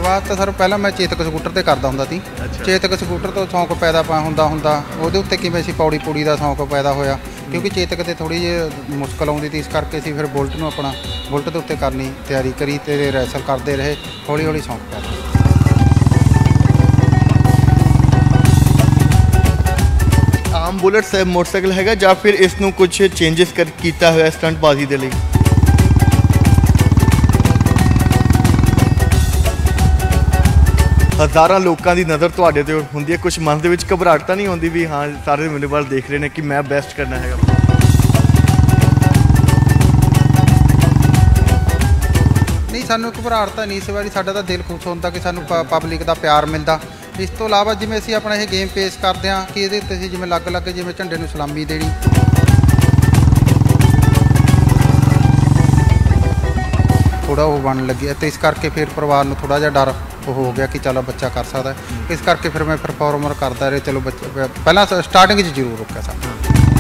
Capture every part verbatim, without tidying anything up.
शुरुआत तो सर पहला मैं चेतक ਸਕੂਟਰ ਤੇ ਕਰਦਾ ਹੁੰਦਾ ਸੀ। ਚੇਤਕ ਸਕੂਟਰ ਤੋਂ ਸ਼ੌਂਕ ਪੈਦਾ ਹੁੰਦਾ ਹੁੰਦਾ ਉਹਦੇ ਉੱਤੇ ਕਿਵੇਂ ਅਸੀਂ ਪੌੜੀ ਪੂੜੀ ਦਾ ਸ਼ੌਂਕ ਪੈਦਾ ਹੋਇਆ ਕਿਉਂਕਿ ਚੇਤਕ ਤੇ ਥੋੜੀ ਜਿਹੀ ਮੁਸ਼ਕਲ ਆਉਂਦੀ ਸੀ, ਇਸ ਕਰਕੇ ਅਸੀਂ ਫਿਰ ਬੁਲਟ ਨੂੰ ਆਪਣਾ ਬੁਲਟ ਦੇ ਉੱਤੇ ਕਰਨੀ ਤਿਆਰੀ ਕਰੀ ਤੇ ਰੈਸਲ ਕਰਦੇ ਰਹੇ, ਹੌਲੀ ਹੌਲੀ ਸ਼ੌਂਕ ਪੈਦਾ। ਆਮ ਬੁਲਟ ਸਾਹਿਬ ਮੋਟਰਸਾਈਕਲ ਹੈਗਾ ਜਾਂ ਫਿਰ ਇਸ ਨੂੰ ਕੁਝ ਚੇਂਜਸ ਕਰ ਕੀਤਾ ਹੋਇਆ ਸਟੰਟਬਾਜ਼ੀ ਦੇ ਲਈ? ਹਜ਼ਾਰਾਂ ਲੋਕਾਂ ਦੀ ਨਜ਼ਰ ਤੁਹਾਡੇ ਤੇ ਹੁੰਦੀ ਹੈ, ਕੁਝ ਮਨ ਦੇ ਵਿੱਚ ਘਬਰਾਹਟ ਤਾਂ ਨਹੀਂ ਹੁੰਦੀ ਵੀ ਹਾਂ ਸਾਰੇ ਮੇਰੇ ਵੱਲ ਦੇਖ ਰਹੇ ਨੇ ਕਿ ਮੈਂ ਬੈਸਟ ਕਰਨਾ ਹੈਗਾ? ਨਹੀਂ, ਸਾਨੂੰ ਘਬਰਾਹਟ ਤਾਂ ਨਹੀਂ ਇਸ ਵਾਰੀ। ਸਾਡਾ ਤਾਂ ਦਿਲ ਖੁਸ਼ ਹੁੰਦਾ ਕਿ ਸਾਨੂੰ ਪਬਲਿਕ ਦਾ ਪਿਆਰ ਮਿਲਦਾ। ਇਸ ਤੋਂ ਇਲਾਵਾ ਜਿਵੇਂ ਅਸੀਂ ਆਪਣਾ ਇਹ ਗੇਮ ਪੇਸ਼ ਕਰਦੇ ਹਾਂ ਕਿ ਇਹਦੇ ਉੱਤੇ ਅਸੀਂ ਜਿਵੇਂ ਅਲੱਗ ਅਲੱਗ ਜਿਵੇਂ ਝੰਡੇ ਨੂੰ ਸਲਾਮੀ ਦੇਣੀ, ਥੋੜ੍ਹਾ ਉਹ ਬਣਨ ਲੱਗੀ ਅਤੇ ਇਸ ਕਰਕੇ ਫਿਰ ਪਰਿਵਾਰ ਨੂੰ ਥੋੜ੍ਹਾ ਜਿਹਾ ਡਰ ਉਹ ਹੋ ਗਿਆ ਕਿ ਚਲੋ ਬੱਚਾ ਕਰ ਸਕਦਾ। ਇਸ ਕਰਕੇ ਫਿਰ ਮੈਂ ਪਰਫਾਰਮਰ ਕਰਦਾ ਰਿਹਾ। ਚਲੋ ਬੱਚਾ ਪਹਿਲਾਂ ਸਟਾਰਟਿੰਗ 'ਚ ਜ਼ਰੂਰ ਰੁਕਿਆ ਸਾਡਾ।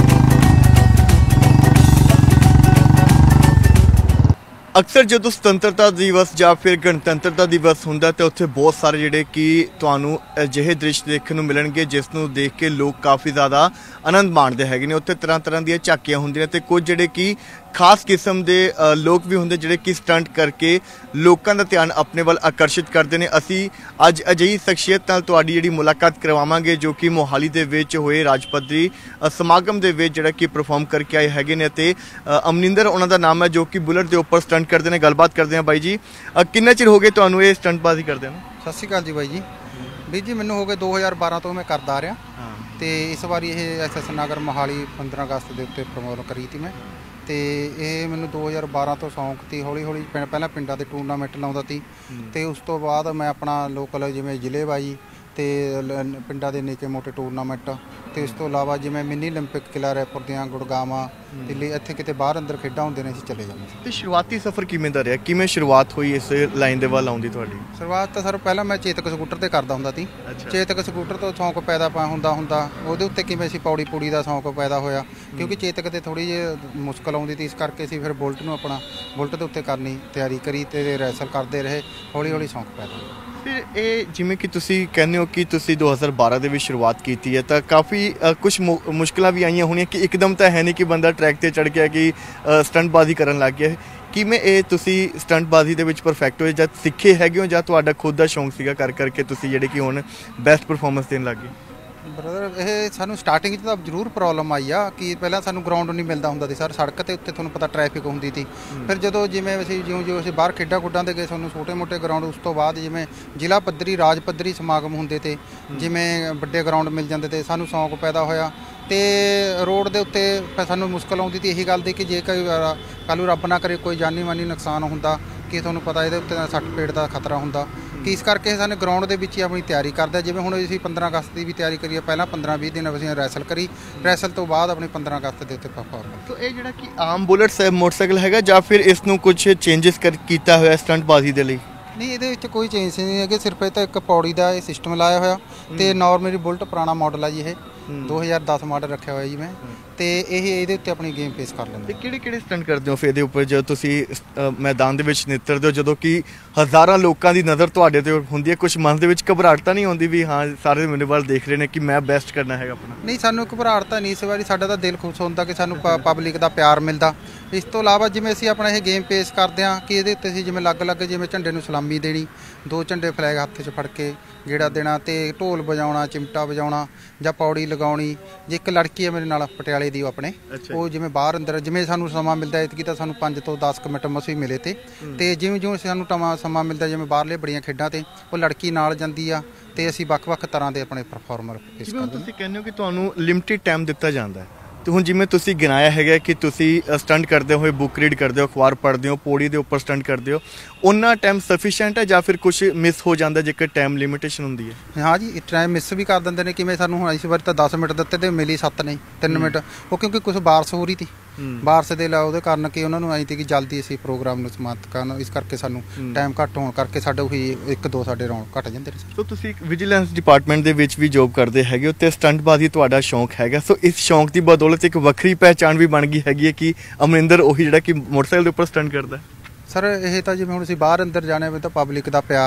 ਅਕਸਰ ਜਦੋਂ ਸੁਤੰਤਰਤਾ ਦਿਵਸ ਜਾਂ ਫਿਰ ਗਣਤੰਤਰਤਾ ਦਿਵਸ ਹੁੰਦਾ ਤਾਂ ਉੱਥੇ ਬਹੁਤ ਸਾਰੇ ਜਿਹੜੇ ਕਿ ਤੁਹਾਨੂੰ ਅਜਿਹੇ ਦ੍ਰਿਸ਼ ਦੇਖਣ ਨੂੰ ਮਿਲਣਗੇ ਜਿਸ ਨੂੰ ਦੇਖ ਕੇ ਲੋਕ ਕਾਫੀ ਜ਼ਿਆਦਾ ਆਨੰਦ ਮਾਣਦੇ ਹੈਗੇ ਨੇ। ਉੱਥੇ ਤਰ੍ਹਾਂ ਤਰ੍ਹਾਂ ਦੀਆਂ ਝਾਕੀਆਂ ਹੁੰਦੀਆਂ ਤੇ ਕੁਝ ਜਿਹੜੇ ਕਿ ਖਾਸ ਕਿਸਮ ਦੇ ਲੋਕ ਵੀ ਹੁੰਦੇ ਜਿਹੜੇ ਕਿ ਸਟੰਟ ਕਰਕੇ ਲੋਕਾਂ ਦਾ ਧਿਆਨ ਆਪਣੇ ਵੱਲ ਆਕਰਸ਼ਿਤ ਕਰਦੇ ਨੇ। ਅਸੀਂ ਅੱਜ ਅਜਿਹੀ ਸ਼ਖਸੀਅਤ ਨਾਲ ਤੁਹਾਡੀ ਜਿਹੜੀ ਮੁਲਾਕਾਤ ਕਰਵਾਵਾਂਗੇ ਜੋ ਕਿ ਮੋਹਾਲੀ ਦੇ ਵਿੱਚ ਹੋਏ ਰਾਜ ਪੱਧਰੀ ਸਮਾਗਮ ਦੇ ਵਿੱਚ ਜਿਹੜਾ ਕਿ ਪਰਫਾਰਮ ਕਰਕੇ ਆਏ ਹੈਗੇ ਨੇ ਅਤੇ ਅਮਨਿੰਦਰ ਉਹਨਾਂ ਦਾ ਨਾਮ ਹੈ ਜੋ ਕਿ ਬੁਲਟ ਦੇ ਉੱਪਰ ਸਟੰਟ ਕਰਦੇ ਨੇ। ਗੱਲਬਾਤ ਕਰਦੇ ਹਾਂ। ਬਾਈ ਜੀ, ਕਿੰਨਾ ਚਿਰ ਹੋ ਗਏ ਤੁਹਾਨੂੰ ਇਹ ਸਟੰਟਬਾਜ਼ੀ ਕਰਦੇ ਨੂੰ? ਸਤਿ ਸ਼੍ਰੀ ਅਕਾਲ ਜੀ ਬਾਈ ਜੀ। ਵੀਰ ਜੀ ਮੈਨੂੰ ਹੋ ਗਏ ਦੋ ਹਜ਼ਾਰ ਬਾਰਾਂ ਤੋਂ ਮੈਂ ਕਰਦਾ ਆ ਰਿਹਾ ਅਤੇ ਇਸ ਵਾਰੀ ਇਹ ਐਸ ਐਸ ਨਗਰ ਮੋਹਾਲੀ ਪੰਦਰਾਂ ਅਗਸਤ ਦੇ ਉੱਤੇ ਪ੍ਰਮੋਟ ਕਰੀ ਤੀ ਮੈਂ। ਅਤੇ ਇਹ ਮੈਨੂੰ ਦੋ ਹਜ਼ਾਰ ਬਾਰਾਂ ਤੋਂ ਸ਼ੌਂਕ ਸੀ। ਹੌਲੀ ਹੌਲੀ ਪਿੰਡ ਪਹਿਲਾਂ ਪਿੰਡਾਂ ਦੇ ਟੂਰਨਾਮੈਂਟ ਲਾਉਂਦਾ ਸੀ ਅਤੇ ਉਸ ਤੋਂ ਬਾਅਦ ਮੈਂ ਆਪਣਾ ਲੋਕਲ ਜਿਵੇਂ ਜ਼ਿਲ੍ਹੇਬਾਜ਼ੀ ਅਤੇ ਪਿੰਡਾਂ ਦੇ ਨਿੱਕੇ ਮੋਟੇ ਟੂਰਨਾਮੈਂਟ ਅਤੇ ਇਸ ਤੋਂ ਇਲਾਵਾ ਜਿਵੇਂ ਮਿੰਨੀ ਓਲੰਪਿਕ ਕਿਲ੍ਹਾ ਰੈਪੁਰ ਦੀਆਂ ਗੁੜਗਾਵਾਂ ਦਿੱਲੀ ਇੱਥੇ ਕਿਤੇ ਬਾਹਰ ਅੰਦਰ ਖੇਡਾਂ ਹੁੰਦੇ ਨੇ ਅਸੀਂ ਚਲੇ ਜਾਂਦੇ। ਅਤੇ ਸ਼ੁਰੂਆਤੀ ਸਫ਼ਰ ਕਿਵੇਂ ਦਾ ਰਿਹਾ? ਕਿਵੇਂ ਸ਼ੁਰੂਆਤ ਹੋਈ ਇਸ ਲਾਈਨ ਦੇ ਵੱਲ ਆਉਣ ਦੀ ਤੁਹਾਡੀ? ਸ਼ੁਰੂਆਤ ਤਾਂ ਸਰ ਪਹਿਲਾਂ ਮੈਂ ਚੇਤਕ ਸਕੂਟਰ ਤੇ ਕਰਦਾ ਹੁੰਦਾ ਸੀ। ਚੇਤਕ ਸਕੂਟਰ ਤੋਂ ਸ਼ੌਂਕ ਪੈਦਾ ਹੁੰਦਾ ਹੁੰਦਾ ਉਹਦੇ ਉੱਤੇ ਕਿਵੇਂ ਅਸੀਂ ਪੌੜੀ ਪੂੜੀ ਦਾ ਸ਼ੌਂਕ ਪੈਦਾ ਹੋਇਆ ਕਿਉਂਕਿ ਚੇਤਕ ਤੇ ਥੋੜ੍ਹੀ ਜਿਹੀ ਮੁਸ਼ਕਲ ਆਉਂਦੀ ਸੀ, ਇਸ ਕਰਕੇ ਅਸੀਂ ਫਿਰ ਬੁਲਟ ਨੂੰ ਆਪਣਾ ਬੁਲਟ ਦੇ ਉੱਤੇ ਕਰਨੀ ਤਿਆਰੀ ਕਰੀ ਤੇ ਰੈਸਲ ਕਰਦੇ ਰਹੇ, ਹੌਲੀ ਹੌਲੀ ਸ਼ੌਂਕ ਪੈਦਾ ਹੋਇਆ। ਫਿਰ ਇਹ ਜਿਵੇਂ ਕਿ ਤੁਸੀਂ ਕਹਿੰਦੇ ਹੋ ਕਿ ਤੁਸੀਂ ਦੋ ਹਜ਼ਾਰ ਬਾਰਾਂ ਦੇ ਵਿੱਚ ਸ਼ੁਰੂਆਤ ਕੀਤੀ ਹੈ ਤਾਂ ਕਾਫੀ ਕੁਝ ਮੁਸ਼ਕਿਲਾਂ ਵੀ ਆਈਆਂ ਹੋਣੀਆਂ ਕਿ ਇੱਕਦਮ ਤਾਂ ਹੈ ਨਹੀਂ ਕਿ ਬੰਦਾ ਟਰੈਕ 'ਤੇ ਚੜ੍ਹ ਗਿਆ ਕਿ ਸਟੰਟਬਾਜ਼ੀ ਕਰਨ ਲੱਗ ਗਿਆ। ਕਿਵੇਂ ਇਹ ਤੁਸੀਂ ਸਟੰਟਬਾਜ਼ੀ ਦੇ ਵਿੱਚ ਪਰਫੈਕਟ ਹੋਏ ਜਾਂ ਸਿੱਖੇ ਹੈਗੇ ਹੋ ਜਾਂ ਤੁਹਾਡਾ ਖੁਦ ਦਾ ਸ਼ੌਂਕ ਸੀਗਾ ਕਰ ਕਰਕੇ ਤੁਸੀਂ ਜਿਹੜੇ ਕਿ ਹੁਣ ਬੈਸਟ ਪਰਫਾਰਮੈਂਸ ਦੇਣ ਲੱਗ ਗਏ? ਬ੍ਰਦਰ ਇਹ ਸਾਨੂੰ ਸਟਾਰਟਿੰਗ 'ਚ ਤਾਂ ਜ਼ਰੂਰ ਪ੍ਰੋਬਲਮ ਆਈ ਆ ਕਿ ਪਹਿਲਾਂ ਸਾਨੂੰ ਗਰਾਊਂਡ ਨਹੀਂ ਮਿਲਦਾ ਹੁੰਦਾ ਸੀ ਸਰ। ਸੜਕ 'ਤੇ ਉੱਤੇ ਤੁਹਾਨੂੰ ਪਤਾ ਟ੍ਰੈਫਿਕ ਹੁੰਦੀ ਸੀ। ਫਿਰ ਜਦੋਂ ਜਿਵੇਂ ਅਸੀਂ ਜਿਉਂ ਜਿਉਂ ਅਸੀਂ ਬਾਹਰ ਖੇਡਾਂ ਖੁੱਡਾਂ 'ਤੇ ਗਏ ਸਾਨੂੰ ਛੋਟੇ ਮੋਟੇ ਗਰਾਊਂਡ, ਉਸ ਤੋਂ ਬਾਅਦ ਜਿਵੇਂ ਜ਼ਿਲ੍ਹਾ ਪੱਧਰੀ ਰਾਜ ਪੱਧਰੀ ਸਮਾਗਮ ਹੁੰਦੇ ਤੇ ਜਿਵੇਂ ਵੱਡੇ ਗਰਾਊਂਡ ਮਿਲ ਜਾਂਦੇ ਤੇ ਸਾਨੂੰ ਸ਼ੌਂਕ ਪੈਦਾ ਹੋਇਆ। ਅਤੇ ਰੋਡ ਦੇ ਉੱਤੇ ਸਾਨੂੰ ਮੁਸ਼ਕਲ ਆਉਂਦੀ ਸੀ ਇਹੀ ਗੱਲ ਦੀ ਕਿ ਜੇ ਕੋਈ ਕੱਲ੍ਹ ਨੂੰ ਰੱਬ ਨਾ ਕਰੇ ਕੋਈ ਜਾਨੀ ਮਾਨੀ ਨੁਕਸਾਨ ਹੁੰਦਾ ਕਿ ਤੁਹਾਨੂੰ ਪਤਾ ਇਹਦੇ ਉੱਤੇ ਸੱਟ ਪੇਟ ਦਾ ਖਤਰਾ ਹੁੰਦਾ ਕਿ ਇਸ ਕਰਕੇ ਸਾਨੂੰ ਗਰਾਊਂਡ ਦੇ ਵਿੱਚ ਹੀ ਆਪਣੀ ਤਿਆਰੀ ਕਰਦੇ। ਜਿਵੇਂ ਹੁਣ ਅਸੀਂ ਪੰਦਰਾਂ ਅਗਸਤ ਦੀ ਵੀ ਤਿਆਰੀ ਕਰੀ ਹੈ, ਪਹਿਲਾਂ ਪੰਦਰਾਂ ਵੀਹ ਦਿਨ ਅਸੀਂ ਰੈਸਲ ਕਰੀ, ਰੈਸਲ ਤੋਂ ਬਾਅਦ ਆਪਣੀ ਪੰਦਰਾਂ ਅਗਸਤ ਦੇ ਉੱਤੇ ਪਰਫਾਰਮੈਂਸ। ਤਾਂ ਇਹ ਜਿਹੜਾ ਕਿ ਆਮ ਬੁਲਟ ਸਾਹਿਬ ਮੋਟਰਸਾਈਕਲ ਹੈਗਾ ਜਾਂ ਫਿਰ ਇਸ ਨੂੰ ਕੁਝ ਚੇਂਜਸ ਕਰ ਕੀਤਾ ਹੋਇਆ ਸਟੰਟਬਾਜ਼ੀ ਦੇ ਲਈ? ਨਹੀਂ, ਇਹਦੇ ਵਿੱਚ ਕੋਈ ਚੇਂਜ ਨਹੀਂ ਹੈਗੇ, ਸਿਰਫ ਇਹ ਤਾਂ ਇੱਕ ਪੌੜੀ ਦਾ ਇਹ ਸਿਸਟਮ ਲਾਇਆ ਹੋਇਆ ਅਤੇ ਨੋਰਮਲੀ ਬੁਲਟ ਪੁਰਾਣਾ ਮਾਡਲ ਆ ਜੀ, ਇਹ ਦੋ ਹਜ਼ਾਰ ਦਸ ਮਾਡਲ ਰੱਖਿਆ ਹੋਇਆ ਜੀ ਮੈਂ, ਅਤੇ ਇਹ ਇਹਦੇ ਉੱਤੇ ਆਪਣੀ ਗੇਮ ਪੇਸ਼ ਕਰ ਲੈਂਦੇ। ਕਿਹੜੇ ਕਿਹੜੇ ਸਟੰਟ ਕਰਦੇ ਹੋ ਫਿਰ ਇਹਦੇ ਉੱਪਰ ਜਦੋਂ ਤੁਸੀਂ ਮੈਦਾਨ ਦੇ ਵਿੱਚ ਨਿੱਤਰਦੇ ਹੋ ਜਦੋਂ ਕਿ ਹਜ਼ਾਰਾਂ ਲੋਕਾਂ ਦੀ ਨਜ਼ਰ ਤੁਹਾਡੇ ਤੇ ਹੁੰਦੀ ਹੈ? ਕੁਝ ਮਨ ਦੇ ਵਿੱਚ ਘਬਰਾਹਟ ਤਾਂ ਨਹੀਂ ਹੁੰਦੀ ਵੀ ਹਾਂ ਸਾਰੇ ਮੇਰੇ ਵੱਲ ਦੇਖ ਰਹੇ ਨੇ ਕਿ ਮੈਂ ਬੈਸਟ ਕਰਨਾ ਹੈਗਾ ਆਪਣਾ? ਨਹੀਂ, ਸਾਨੂੰ ਘਬਰਾਹਟ ਤਾਂ ਨਹੀਂ ਇਸ ਵਾਰੀ। ਸਾਡਾ ਤਾਂ ਦਿਲ ਖੁਸ਼ ਹੁੰਦਾ ਕਿ ਸਾਨੂੰ ਪਬਲਿਕ ਦਾ ਪਿਆਰ ਮਿਲਦਾ। ਇਸ ਤੋਂ ਇਲਾਵਾ ਜਿਵੇਂ ਅਸੀਂ ਆਪਣਾ ਇਹ ਗੇਮ ਪੇਸ਼ ਕਰਦੇ ਹਾਂ ਕਿ ਇਹਦੇ ਉੱਤੇ ਅਸੀਂ ਜਿਵੇਂ ਅਲੱਗ ਅਲੱਗ ਜਿਵੇਂ ਝੰਡੇ ਨੂੰ ਸਲਾਮੀ ਦੇਣੀ, ਦੋ ਝੰਡੇ ਫਲੈਗ ਹੱਥ 'ਚ ਫੜ ਕੇ ਗੇੜਾ ਦੇਣਾ ਅਤੇ ਢੋਲ ਵਜਾਉਣਾ, ਚਿਮਟਾ ਵਜਾਉਣਾ ਜਾਂ ਪੌੜੀ ਲਗਾਉਣੀ। ਜੇ ਇੱਕ ਲੜਕੀ ਹੈ ਮੇਰੇ ਨਾਲ ਪਟਿਆਲੇ ਦੀ, ਉਹ ਆਪਣੇ ਉਹ ਜਿਵੇਂ ਬਾਹਰ ਅੰਦਰ ਜਿਵੇਂ ਸਾਨੂੰ ਸਮਾਂ ਮਿਲਦਾ ਐਤਕੀ ਤਾਂ ਸਾਨੂੰ ਪੰਜ ਤੋਂ ਦਸ ਕੁ ਮਿੰਟ ਮਸੀਂ ਮਿਲੇ ਤੇ ਅਤੇ ਜਿਵੇਂ ਜਿਵੇਂ ਸਾਨੂੰ ਟਮਾ ਸਮਾਂ ਮਿਲਦਾ ਜਿਵੇਂ ਬਾਹਰਲੇ ਬੜੀਆਂ ਖੇਡਾਂ 'ਤੇ ਉਹ ਲੜਕੀ ਨਾਲ ਜਾਂਦੀ ਆ ਅਤੇ ਅਸੀਂ ਵੱਖ ਵੱਖ ਤਰ੍ਹਾਂ ਦੇ ਆਪਣੇ ਪਰਫਾਰਮਰ ਪੇਸ਼ ਕਰਦੇ। ਤੁਸੀਂ ਕਹਿੰਦੇ ਹੋ ਕਿ ਤੁਹਾਨੂੰ ਲਿਮਟਿਡ ਟਾਈਮ ਦਿੱਤਾ ਜਾਂਦਾ ਹੈ ਤੇ ਹੁਣ ਜਿਵੇਂ ਤੁਸੀਂ ਗਿਣਾਇਆ ਹੈਗਾ ਕਿ ਤੁਸੀਂ ਸਟੰਟ ਕਰਦੇ ਹੋਏ ਬੁੱਕ ਰੀਡ ਕਰਦੇ ਹੋ, ਅਖਬਾਰ ਪੜ੍ਹਦੇ ਹੋ, ਪੌੜੀ ਦੇ ਉੱਪਰ ਸਟੰਟ ਕਰਦੇ ਹੋ, ਉਹਨਾਂ ਟਾਈਮ ਸਫੀਸ਼ੀਐਂਟ ਹੈ ਜਾਂ ਫਿਰ ਕੁਝ ਮਿਸ ਹੋ ਜਾਂਦਾ ਜੇਕਰ ਟਾਈਮ ਲਿਮਿਟੇਸ਼ਨ ਹੁੰਦੀ ਹੈ? ਹਾਂ ਜੀ, ਟਾਈਮ ਮਿਸ ਵੀ ਕਰ ਦਿੰਦੇ ਨੇ। ਕਿਵੇਂ ਸਾਨੂੰ ਹੁਣ ਇਸ ਵਾਰੀ ਤਾਂ ਦਸ ਮਿੰਟ ਦਿੱਤੇ ਤੇ ਮਿਲੀ ਸੱਤ ਨਹੀਂ ਤਿੰਨ ਮਿੰਟ, ਉਹ ਕਿਉਂਕਿ ਕੁਛ ਬਾਰਸ ਹੋ ਰਹੀ ਸੀ, ਬਾਰਸ ਦੇ ਲਾ ਉਹਦੇ ਕਾਰਨ ਕਿ ਉਹਨਾਂ ਨੂੰ ਆਈ ਸੀ ਕਿ ਜਲਦੀ ਅਸੀਂ ਪ੍ਰੋਗਰਾਮ ਨੂੰ ਸਮਾਪਤ ਕਰਨ, ਇਸ ਕਰਕੇ ਸਾਨੂੰ ਟਾਈਮ ਘੱਟ ਹੋਣ ਕਰਕੇ ਸਾਡੇ ਉਹੀ ਇੱਕ ਦੋ ਸਾਡੇ ਰੌਂਡ ਘੱਟ ਜਾਂਦੇ ਨੇ। ਸੋ ਤੁਸੀਂ ਵਿਜੀਲੈਂਸ ਡਿਪਾਰਟਮੈਂਟ ਦੇ ਵਿੱਚ ਵੀ ਜੋਬ ਕਰਦੇ ਹੈਗੇ ਹੋ ਅਤੇ ਸਟੰਟਬਾਜ਼ੀ ਤੁਹਾਡਾ ਸ਼ੌਂਕ ਹੈਗਾ, ਸੋ ਇਸ ਸ਼ੌਂਕ ਦੀ ਬਦੌਲਤ ਇੱਕ ਵੱਖਰੀ ਪਹਿਚਾਣ ਵੀ ਬਣ ਗਈ ਹੈਗੀ ਹੈ ਕਿ ਅਮਰਿੰਦਰ ਉਹੀ ਜਿਹੜਾ ਕਿ ਮੋਟਰਸਾਈਕਲ ਦੇ ਉੱਪਰ ਸਟੰਟ ਕਰਦਾ? ਸਰ ਇਹ ਤਾਂ ਜਿਵੇਂ ਹੁਣ ਅਸੀਂ ਬਾਹਰ ਅੰਦਰ ਜਾਣੇ ਹੋਵੇ ਤਾਂ ਪਬਲਿਕ ਦਾ ਪਿਆਰ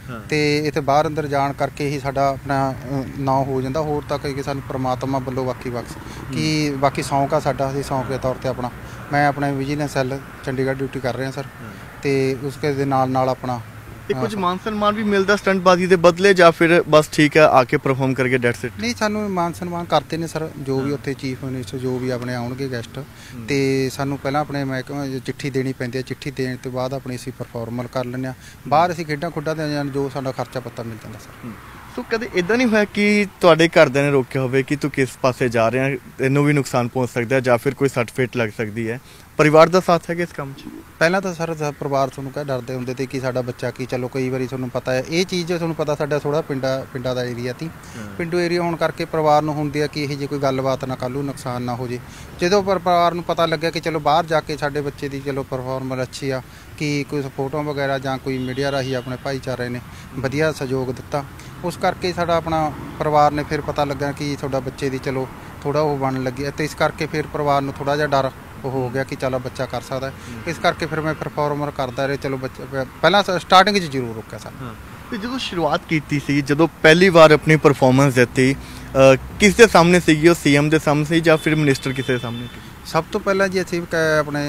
ਤੇ ਇੱਥੇ ਬਾਹਰ ਅੰਦਰ ਜਾਣ ਕਰਕੇ ਹੀ ਸਾਡਾ ਆਪਣਾ ਨਾਂ ਹੋ ਜਾਂਦਾ। ਹੋਰ ਤਾਂ ਕਿ ਸਾਨੂੰ ਪ੍ਰਮਾਤਮਾ ਵੱਲੋਂ ਬਾਕੀ ਬਖਸ਼ ਕਿ ਬਾਕੀ ਸ਼ੌਂਕ ਆ ਸਾਡਾ, ਅਸੀਂ ਸ਼ੌਂਕ ਦੇ ਤੌਰ ਤੇ ਆਪਣਾ ਮੈਂ ਆਪਣੇ ਵਿਜੀਲੈਂਸ ਸੈੱਲ ਚੰਡੀਗੜ੍ਹ ਡਿਊਟੀ ਕਰ ਰਿਹਾ ਸਰ, ਤੇ ਉਸਕੇ ਦੇ ਨਾਲ ਨਾਲ ਆਪਣਾ ਤੇ ਕੁਝ ਮਾਨ ਸਨਮਾਨ ਵੀ ਮਿਲਦਾ ਸਟੰਟਬਾਜ਼ੀ ਦੇ ਬਦਲੇ ਜਾਂ ਫਿਰ ਬਸ ਠੀਕ ਹੈ ਆ ਕੇ ਪਰਫਾਰਮ ਕਰਕੇ ਡੈਟਸ ਇਟ? ਨਹੀਂ, ਸਾਨੂੰ ਮਾਨ ਸਨਮਾਨ ਕਰਦੇ ਨੇ ਸਰ, ਜੋ ਵੀ ਉੱਥੇ ਚੀਫ ਮਿਨਿਸਟਰ ਜੋ ਵੀ ਆਪਣੇ ਆਉਣਗੇ ਗੈਸਟ, ਤੇ ਸਾਨੂੰ ਪਹਿਲਾਂ ਆਪਣੇ ਮਹਿਕਮੇ ਚਿੱਠੀ ਦੇਣੀ ਪੈਂਦੀ ਹੈ। ਚਿੱਠੀ ਦੇਣ ਤੋਂ ਬਾਅਦ ਆਪਣੀ ਅਸੀਂ ਪਰਫਾਰਮਲ ਕਰ ਲੈਂਦੇ ਹਾਂ। ਬਾਹਰ ਅਸੀਂ ਖੇਡਾਂ ਖੁੱਡਾਂ ਦੇ ਜਾਣ ਜੋ ਸਾਡਾ ਖਰਚਾ ਪੱਤਾ ਮਿਲ ਜਾਂਦਾ ਸਰ। ਸੋ ਕਦੇ ਇਦਾਂ ਨਹੀਂ ਹੋਇਆ ਕਿ ਤੁਹਾਡੇ ਘਰਦਿਆਂ ਨੇ ਰੋਕਿਆ ਹੋਵੇ ਕਿ ਤੂੰ ਕਿਸ ਪਾਸੇ ਜਾ ਰਿਹਾ, ਤੈਨੂੰ ਵੀ ਨੁਕਸਾਨ ਪਹੁੰਚ ਸਕਦਾ ਜਾਂ ਫਿਰ ਕੋਈ ਸੱਟ ਫੇਟ ਲੱਗ ਸਕਦੀ ਹੈ? ਪਰਿਵਾਰ ਦਾ ਸਾਥ ਹੈਗਾ ਇਸ ਕੰਮ 'ਚ? ਪਹਿਲਾਂ ਤਾਂ ਸਰ ਪਰਿਵਾਰ ਤੁਹਾਨੂੰ ਕਹਿ ਡਰਦੇ ਹੁੰਦੇ ਤੇ ਕਿ ਸਾਡਾ ਬੱਚਾ ਕੀ, ਚਲੋ ਕਈ ਵਾਰੀ ਤੁਹਾਨੂੰ ਪਤਾ ਹੈ ਇਹ ਚੀਜ਼ ਤੁਹਾਨੂੰ ਪਤਾ ਸਾਡਾ ਥੋੜਾ ਪਿੰਡਾ ਪਿੰਡਾਂ ਦਾ ਏਰੀਆ ਤੀ, ਪਿੰਡੂ ਏਰੀਆ ਹੋਣ ਕਰਕੇ ਪਰਿਵਾਰ ਨੂੰ ਹੁੰਦੀ ਆ ਕਿ ਇਹ ਜੇ ਕੋਈ ਗੱਲਬਾਤ ਨਾ ਕੱਲ੍ਹ ਨੂੰ ਨੁਕਸਾਨ ਨਾ ਹੋ ਜੇ। ਜਦੋਂ ਪਰ ਪਰਿਵਾਰ ਨੂੰ ਪਤਾ ਲੱਗਿਆ ਕਿ ਚਲੋ ਬਾਹਰ ਜਾ ਕੇ ਸਾਡੇ ਬੱਚੇ ਦੀ ਚਲੋ ਪਰਫਾਰਮੈਂਸ ਅੱਛੀ ਆ, ਕਿ ਕੋਈ ਫੋਟੋਆਂ ਵਗੈਰਾ ਜਾਂ ਕੋਈ ਮੀਡੀਆ ਰਾਹੀਂ ਆਪਣੇ ਭਾਈਚਾਰੇ ਨੇ ਵਧੀਆ ਸਹਿਯੋਗ ਦਿੱਤਾ, ਉਸ ਕਰਕੇ ਸਾਡਾ ਆਪਣਾ ਪਰਿਵਾਰ ਨੇ ਫਿਰ ਪਤਾ ਲੱਗਾ ਕਿ ਤੁਹਾਡਾ ਬੱਚੇ ਦੀ ਚਲੋ ਥੋੜਾ ਉਹ ਬਣਨ ਲੱਗੀ, ਅਤੇ ਇਸ ਕਰਕੇ ਫਿਰ ਪਰਿਵਾਰ ਨੂੰ ਥੋੜਾ ਜਿਹਾ ਡਰ ਉਹ ਹੋ ਗਿਆ ਕਿ ਚਲੋ ਬੱਚਾ ਕਰ ਸਕਦਾ। ਇਸ ਕਰਕੇ ਫਿਰ ਮੈਂ ਪਰਫਾਰਮਰ ਕਰਦਾ ਰਿਹਾ। ਚਲੋ ਬੱਚਾ ਪਹਿਲਾਂ ਸਟਾਰਟਿੰਗ 'ਚ ਜ਼ਰੂਰ ਰੋਕਿਆ ਸਰ। ਤੇ ਜਦੋਂ ਸ਼ੁਰੂਆਤ ਕੀਤੀ ਸੀ, ਜਦੋਂ ਪਹਿਲੀ ਵਾਰ ਆਪਣੀ ਪਰਫਾਰਮੈਂਸ ਦਿੱਤੀ, ਕਿਸ ਦੇ ਸਾਹਮਣੇ ਸੀਗੀ? ਉਹ ਸੀਐਮ ਦੇ ਸਾਹਮਣੇ ਸੀ ਜਾਂ ਫਿਰ ਮਿਨਿਸਟਰ ਕਿਸੇ ਦੇ ਸਾਹਮਣੇ? ਸਭ ਤੋਂ ਪਹਿਲਾਂ ਜੀ ਅਸੀਂ ਆਪਣੇ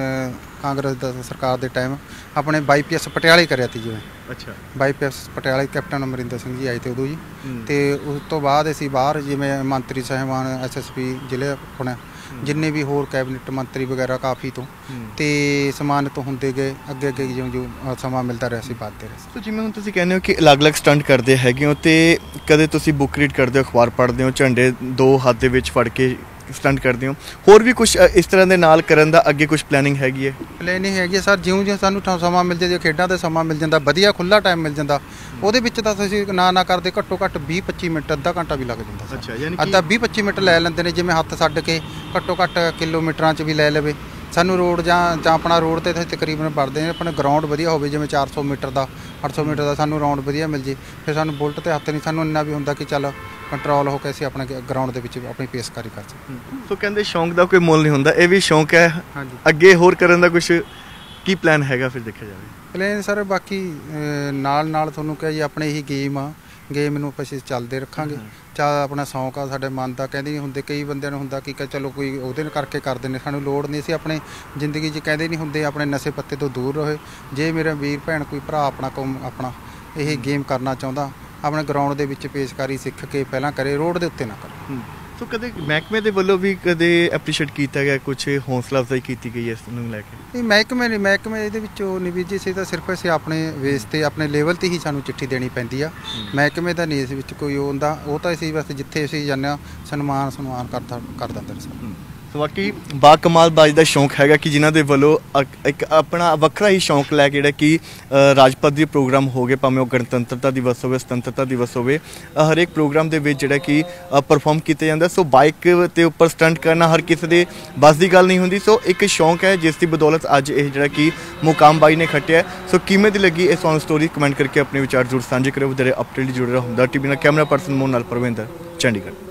ਕਾਂਗਰਸ ਦਾ ਸਰਕਾਰ ਦੇ ਟਾਈਮ ਆਪਣੇ ਬਾਈ ਪੀ ਐਸ ਪਟਿਆਲੇ ਕਰਿਆ ਸੀ ਜਿਵੇਂ। ਅੱਛਾ। ਬਾਈ ਪੀ ਐਸ ਪਟਿਆਲੇ ਕੈਪਟਨ ਅਮਰਿੰਦਰ ਸਿੰਘ ਜੀ ਆਏ ਤੇ ਉਦੋਂ ਜੀ, ਤੇ ਉਸ ਤੋਂ ਬਾਅਦ ਅਸੀਂ ਬਾਹਰ ਜਿਵੇਂ ਮੰਤਰੀ ਸਾਹਿਬਾਨ, ਐਸ ਐਸ ਪੀ ਜ਼ਿਲ੍ਹੇ ਆਪਣੇ ਜਿੰਨੇ ਵੀ ਹੋਰ ਕੈਬਨਿਟ ਮੰਤਰੀ ਵਗੈਰਾ ਕਾਫੀ ਤੋਂ ਤੇ ਸਨਮਾਨਿਤ ਹੁੰਦੇ ਗਏ। ਅੱਗੇ ਅੱਗੇ ਜਿਉਂ ਜਿਉਂ ਸਮਾਂ ਮਿਲਦਾ ਰਿਹਾ ਸੀ ਵੱਧਦੇ ਰਹੇ। ਸੋ ਜਿਵੇਂ ਹੁਣ ਤੁਸੀਂ ਕਹਿੰਦੇ ਹੋ ਕਿ ਅਲੱਗ-ਅਲੱਗ ਸਟੰਟ ਕਰਦੇ ਹੈਗੇ ਹੋ, ਤੇ ਕਦੇ ਤੁਸੀਂ ਬੁੱਕ ਰੀਡ ਕਰਦੇ ਹੋ, ਅਖਬਾਰ ਪੜ੍ਹਦੇ ਹੋ, ਝੰਡੇ ਦੋ ਹੱਥ ਦੇ ਵਿੱਚ ਫੜ ਕੇ ਸਟੰਟ ਕਰਦੇ ਹੋ, ਹੋਰ ਵੀ ਕੁਝ ਇਸ ਤਰ੍ਹਾਂ ਦੇ ਨਾਲ ਕਰਨ ਦਾ ਅੱਗੇ ਕੁਝ ਪਲੈਨਿੰਗ ਹੈਗੀ ਹੈ? ਪਲੈਨਿੰਗ ਹੈਗੀ ਸਰ, ਜਿਉਂ ਜਿਉਂ ਸਾਨੂੰ ਸਮਾਂ ਮਿਲ ਜੇ, ਖੇਡਾਂ ਦਾ ਸਮਾਂ ਮਿਲ ਜਾਂਦਾ, ਵਧੀਆ ਖੁੱਲ੍ਹਾ ਟਾਈਮ ਮਿਲ ਜਾਂਦਾ, ਉਹਦੇ ਵਿੱਚ ਤਾਂ ਅਸੀਂ ਨਾ ਨਾ ਕਰਦੇ ਘੱਟੋ ਘੱਟ ਵੀਹ ਪੱਚੀ ਮਿੰਟ, ਅੱਧਾ ਘੰਟਾ ਵੀ ਲੱਗ ਜਾਂਦਾ। ਅੱਛਾ, ਯਾਨੀ ਅੱਧਾ ਵੀਹ ਪੱਚੀ ਮਿੰਟ ਲੈ ਲੈਂਦੇ ਨੇ, ਜਿਵੇਂ ਹੱਥ ਛੱਡ ਕੇ ਘੱਟੋ ਘੱਟ ਕਿਲੋਮੀਟਰਾਂ 'ਚ ਵੀ ਲੈ ਲਵੇ। ਸਾਨੂੰ ਰੋਡ ਜਾਂ ਜਾਂ ਆਪਣਾ ਰੋਡ 'ਤੇ ਤਕਰੀਬਨ ਪੜਦੇ ਨੇ, ਆਪਣੇ ਗਰਾਊਂਡ ਵਧੀਆ ਹੋਵੇ, ਜਿਵੇਂ ਚਾਰ ਸੌ ਮੀਟਰ ਦਾ, ਅੱਠ ਸੌ ਮੀਟਰ ਦਾ ਸਾਨੂੰ ਰਾਊਂਡ ਵਧੀਆ ਮਿਲ ਜੇ, ਫਿਰ ਸਾਨੂੰ ਬੁਲਟ 'ਤੇ ਹੱਥ ਨਹੀਂ, ਸਾਨੂੰ ਇੰਨਾ ਵੀ ਹੁੰਦਾ ਕਿ ਚੱਲ ਕੰਟਰੋਲ ਹੋ ਕੇ ਅਸੀਂ ਆਪਣੇ ਗਰਾਊਂਡ ਦੇ ਵਿੱਚ ਆਪਣੀ ਪੇਸ਼ਕਾਰੀ ਕਰ ਸਕਦੇ। ਸੋ ਕਹਿੰਦੇ ਸ਼ੌਂਕ ਦਾ ਕੋਈ ਮੁੱਲ ਨਹੀਂ ਹੁੰਦਾ, ਇਹ ਵੀ ਸ਼ੌਂਕ ਹੈ। ਹਾਂਜੀ। ਅੱਗੇ ਹੋਰ ਕਰਨ ਦਾ ਕੁਝ ਕੀ ਪਲਾਨ ਹੈਗਾ ਫਿਰ ਦੇਖਿਆ ਜਾਵੇ? ਪਲਾਨ ਸਰ ਬਾਕੀ ਨਾਲ ਨਾਲ ਤੁਹਾਨੂੰ ਕਿਹਾ ਜੀ ਆਪਣੇ ਇਹੀ ਗੇਮ ਆ, ਗੇਮ ਨੂੰ ਅਸੀਂ ਚੱਲਦੇ ਰੱਖਾਂਗੇ। ਚਾਹ ਆਪਣਾ ਸ਼ੌਂਕ ਆ ਸਾਡੇ ਮਨ ਦਾ, ਕਹਿੰਦੇ ਨਹੀਂ ਹੁੰਦੇ ਕਈ ਬੰਦਿਆਂ ਨੂੰ ਹੁੰਦਾ ਕਿ ਚਲੋ ਕੋਈ ਉਹਦੇ ਕਰਕੇ ਕਰਦੇ ਨੇ, ਸਾਨੂੰ ਲੋੜ ਨਹੀਂ। ਅਸੀਂ ਆਪਣੇ ਜ਼ਿੰਦਗੀ 'ਚ ਕਹਿੰਦੇ ਨਹੀਂ ਹੁੰਦੇ ਆਪਣੇ ਨਸ਼ੇ ਪੱਤੇ ਤੋਂ ਦੂਰ ਰਹੇ। ਜੇ ਮੇਰਾ ਵੀਰ ਭੈਣ ਕੋਈ ਭਰਾ ਆਪਣਾ ਕੰਮ ਆਪਣਾ ਇਹ ਗੇਮ ਕਰਨਾ ਚਾਹੁੰਦਾ, ਆਪਣੇ ਗਰਾਊਂਡ ਦੇ ਵਿੱਚ ਪੇਸ਼ਕਾਰੀ ਸਿੱਖ ਕੇ ਪਹਿਲਾਂ ਕਰੇ, ਰੋਡ ਦੇ ਉੱਤੇ ਨਾ ਕਰੇ। ਸੋ ਕਦੇ ਮਹਿਕਮੇ ਦੇ ਵੱਲੋਂ ਵੀ ਕਦੇ ਐਪਰੀਸ਼ੀਏਟ ਕੀਤਾ ਗਿਆ, ਕੁਝ ਹੌਸਲਾ ਅਫਜ਼ਾਈ ਕੀਤੀ ਗਈ ਇਸ ਨੂੰ ਲੈ ਕੇ? ਇਹ ਮਹਿਕਮੇ ਨਹੀਂ, ਮਹਿਕਮੇ ਇਹਦੇ ਵਿੱਚ ਉਹ ਨਹੀਂ ਵੀ ਜੀ, ਅਸੀਂ ਤਾਂ ਸਿਰਫ ਅਸੀਂ ਆਪਣੇ ਬੇਸ 'ਤੇ ਆਪਣੇ ਲੈਵਲ 'ਤੇ ਹੀ ਸਾਨੂੰ ਚਿੱਠੀ ਦੇਣੀ ਪੈਂਦੀ ਆ। ਮਹਿਕਮੇ ਦਾ ਨਹੀਂ ਇਸ ਵਿੱਚ ਕੋਈ ਉਹ ਹੁੰਦਾ, ਉਹ ਤਾਂ ਅਸੀਂ ਬਸ ਜਿੱਥੇ ਅਸੀਂ ਜਾਂਦੇ ਹਾਂ ਸਨਮਾਨ ਸਨਮਾਨ ਕਰਦਾ ਕਰ ਦਿੰਦੇ ਸਰ। ਸੋ ਬਾਕੀ ਬਾ ਕਮਾਲ ਬਾਜ ਦਾ ਸ਼ੌਂਕ ਹੈਗਾ ਕਿ ਜਿਨ੍ਹਾਂ ਦੇ ਵੱਲੋਂ ਇੱਕ ਆਪਣਾ ਵੱਖਰਾ ਹੀ ਸ਼ੌਂਕ ਲੈ ਕੇ ਜਿਹੜਾ ਕਿ ਰਾਜ ਪੱਧਰੀ ਪ੍ਰੋਗਰਾਮ ਹੋ ਗਏ, ਭਾਵੇਂ ਉਹ ਗਣਤੰਤਰਤਾ ਦਿਵਸ ਹੋਵੇ, ਸੁਤੰਤਰਤਾ ਦਿਵਸ ਹੋਵੇ, ਹਰੇਕ ਪ੍ਰੋਗਰਾਮ ਦੇ ਵਿੱਚ ਜਿਹੜਾ ਕਿ ਪਰਫਾਰਮ ਕੀਤਾ ਜਾਂਦਾ। ਸੋ ਬਾਈਕ ਦੇ ਉੱਪਰ ਸਟੰਟ ਕਰਨਾ ਹਰ ਕਿਸੇ ਦੇ ਬਸ ਦੀ ਗੱਲ ਨਹੀਂ ਹੁੰਦੀ। ਸੋ ਇੱਕ ਸ਼ੌਂਕ ਹੈ ਜਿਸ ਦੀ ਬਦੌਲਤ ਅੱਜ ਇਹ ਜਿਹੜਾ ਕਿ ਮੁਕਾਮ ਬਾਈ ਨੇ ਖੱਟਿਆ। ਸੋ ਕਿਵੇਂ ਦੀ ਲੱਗੀ ਇਹ ਤੁਹਾਨੂੰ ਸਟੋਰੀ ਕਮੈਂਟ ਕਰਕੇ ਆਪਣੇ ਵਿਚਾਰ ਜ਼ਰੂਰ ਸਾਂਝੇ ਕਰਿਓ। ਵਧੇਰੇ ਅਪਡੇਟ ਜੁੜੇ ਰਹੋ। ਹੁੰਦਾ ਟੀਵੀ ਨਾਲ ਕੈਮਰਾ ਪਰਸਨ ਮੋਹਨ ਨਾਲ ਪਰਵਿੰਦਰ, ਚੰਡੀਗੜ੍ਹ।